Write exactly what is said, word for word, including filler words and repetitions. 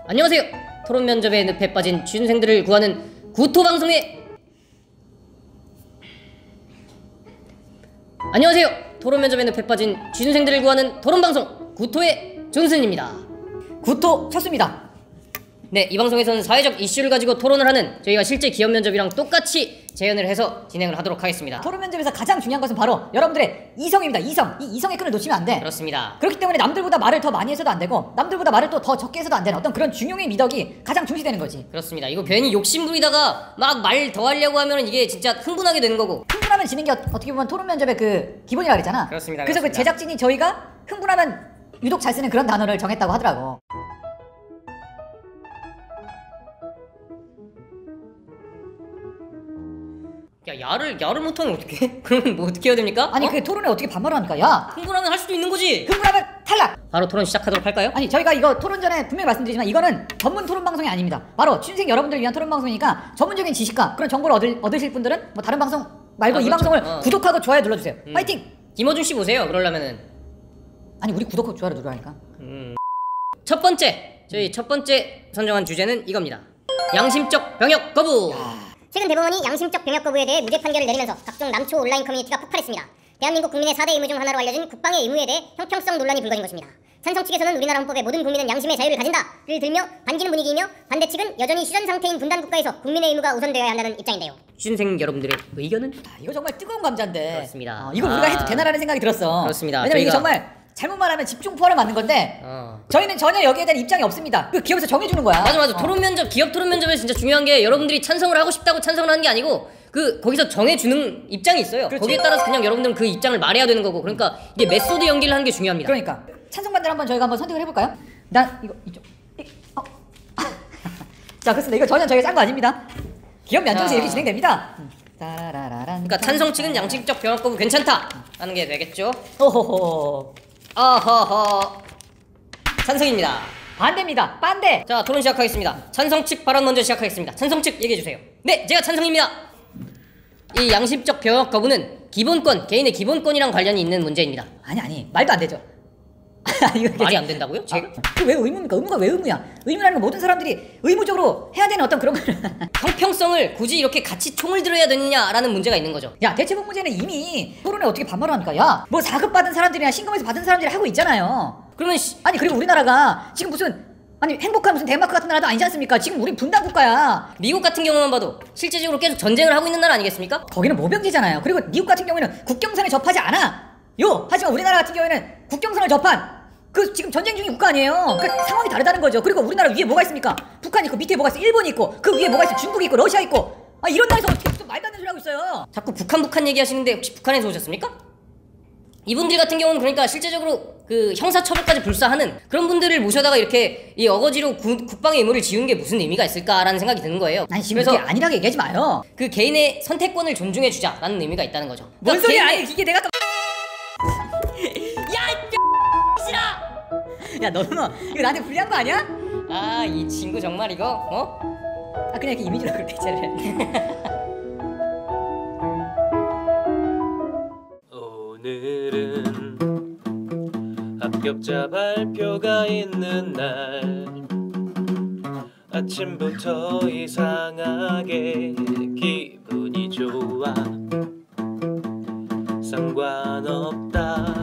안녕하세요. 토론 면접에 늪에 빠진 취준생들을 구하는 구토방송의 안녕하세요. 토론 면접에 늪에 빠진 취준생들을 구하는 토론방송 구토의 존슨입니다. 구토 쳤습니다. 네, 이 방송에서는 사회적 이슈를 가지고 토론을 하는 저희가 실제 기업 면접이랑 똑같이 재현을 해서 진행을 하도록 하겠습니다. 토론 면접에서 가장 중요한 것은 바로 여러분들의 이성입니다. 이성. 이 이성의 끈을 놓치면 안 돼. 그렇습니다. 그렇기 때문에 남들보다 말을 더 많이 해서도 안 되고 남들보다 말을 또 더 적게 해서도 안 되는 어떤 그런 중용의 미덕이 가장 중시되는 거지. 그렇습니다. 이거 괜히 욕심부리다가 막 말 더 하려고 하면은 이게 진짜 흥분하게 되는 거고. 흥분하면 지는 게 어, 어떻게 보면 토론 면접의 그 기본이라 그랬잖아. 그렇습니다. 그래서 그렇습니다. 그 제작진이 저희가 흥분하면 유독 잘 쓰는 그런 단어를 정했다고 하더라고. 야, 야를 야를 못하면 어떡해? 그러면 뭐 어떻게 해야 됩니까? 아니 어? 그 토론에 어떻게 반말을 합니까? 야! 흥분하면 할 수도 있는 거지. 흥분하면 탈락! 바로 토론 시작하도록 할까요? 아니 저희가 이거 토론 전에 분명히 말씀드리지만 이거는 전문 토론 방송이 아닙니다. 바로 취준생 여러분들을 위한 토론 방송이니까 전문적인 지식과 그런 정보를 얻을, 얻으실 분들은 뭐 다른 방송 말고 아, 이 그렇죠. 방송을 어. 구독하고 좋아요 눌러주세요. 음. 파이팅! 김어준 씨 보세요. 그러려면은 아니 우리 구독하고 좋아요 누르라니까. 음. 첫 번째 저희 첫 번째 선정한 주제는 이겁니다. 양심적 병역 거부. 최근 대법원이 양심적 병역 거부에 대해 무죄 판결을 내리면서 각종 남초 온라인 커뮤니티가 폭발했습니다. 대한민국 국민의 사 대 의무 중 하나로 알려진 국방의 의무에 대해 형평성 논란이 불거진 것입니다. 찬성 측에서는 우리나라 헌법에 모든 국민은 양심의 자유를 가진다를 들며 반기는 분위기이며 반대 측은 여전히 휴전 상태인 분단 국가에서 국민의 의무가 우선되어야 한다는 입장인데요. 취준생 여러분들의 의견은? 아, 이거 정말 뜨거운 감자인데. 그렇습니다. 어, 이거 우리가 아. 해도 되나라는 생각이 들었어. 그렇습니다. 왜냐면 이게 저희가- 정말 잘못 말하면 집중 포화를 맞는 건데 어. 저희는 전혀 여기에 대한 입장이 없습니다. 그 기업에서 정해주는 거야. 맞아 맞아. 어. 토론 면접 기업 토론 면접에 진짜 중요한 게 여러분들이 찬성을 하고 싶다고 찬성을 하는 게 아니고 그 거기서 정해주는 입장이 있어요. 그렇지. 거기에 따라서 그냥 여러분들은 그 입장을 말해야 되는 거고 그러니까 이게 메소드 연기를 하는 게 중요합니다. 그러니까 찬성 반대를 한번 저희가 한번 선택을 해볼까요? 난 이거 이쪽. 이, 어. 자 그렇습니다. 이거 전혀 저희가 짠 거 아닙니다. 기업 면접에서 자. 이렇게 진행됩니다. 따라라란. 그러니까 찬성 측은 양심적 병역 거부 괜찮다 하는 게 되겠죠. 오호호. 어허허. 찬성입니다. 반대입니다. 반대. 자 토론 시작하겠습니다. 찬성 측 발언 먼저 시작하겠습니다. 찬성 측 얘기해 주세요. 네, 제가 찬성입니다. 이 양심적 병역 거부는 기본권, 개인의 기본권이랑 관련이 있는 문제입니다. 아니 아니 말도 안 되죠. 이거 말이 안 된다고요? 제가? 아, 그왜 의무입니까? 의무가 왜 의무야? 의무라는 건 모든 사람들이 의무적으로 해야 되는 어떤 그런 거. 형평성을 굳이 이렇게 같이 총을 들어야 되느냐라는 문제가 있는 거죠. 야 대체복 문제는 이미 토론에 어떻게 반말을 합니까? 야뭐 사급 받은 사람들이나 신검에서 받은 사람들이 하고 있잖아요. 그러면 씨, 아니 그리고 우리나라가 지금 무슨 아니 행복한 무슨 덴마크 같은 나라도 아니지 않습니까? 지금 우리 분단 국가야. 미국 같은 경우만 봐도 실제적으로 계속 전쟁을 하고 있는 나라 아니겠습니까? 거기는 모병제잖아요. 그리고 미국 같은 경우에는 국경선에 접하지 않아. 요 하지만 우리나라 같은 경우에는 국경선을 접한 그 지금 전쟁 중인 국가 아니에요. 그 상황이 다르다는 거죠. 그리고 우리나라 위에 뭐가 있습니까? 북한이 있고 밑에 뭐가 있어? 일본이 있고 그 위에 뭐가 있어? 중국이 있고 러시아 있고. 아 이런 나라에서 어떻게 또 말도 안 되는 소리 하고 있어요. 자꾸 북한 북한 얘기하시는데 혹시 북한에서 오셨습니까? 이분들 같은 경우는 그러니까 실제적으로 그 형사처벌까지 불사하는 그런 분들을 모셔다가 이렇게 이 어거지로 구, 국방의 의무를 지운 게 무슨 의미가 있을까라는 생각이 드는 거예요. 아니 지금 그래서 그게 아니라고 얘기하지 마요. 그 개인의 선택권을 존중해주자라는 의미가 있다는 거죠. 뭔 그러니까 소리야? 개인의- 아니 이게 내가 또 야, 야 너는 이거 나한테 불리한 거 아니야? 아, 이 친구 정말 이거 어? 아 그냥 이렇게 이미지로 그렇게 대체를 해. 오늘은 합격자 발표가 있는 날 아침부터 이상하게 기분이 좋아 상관없다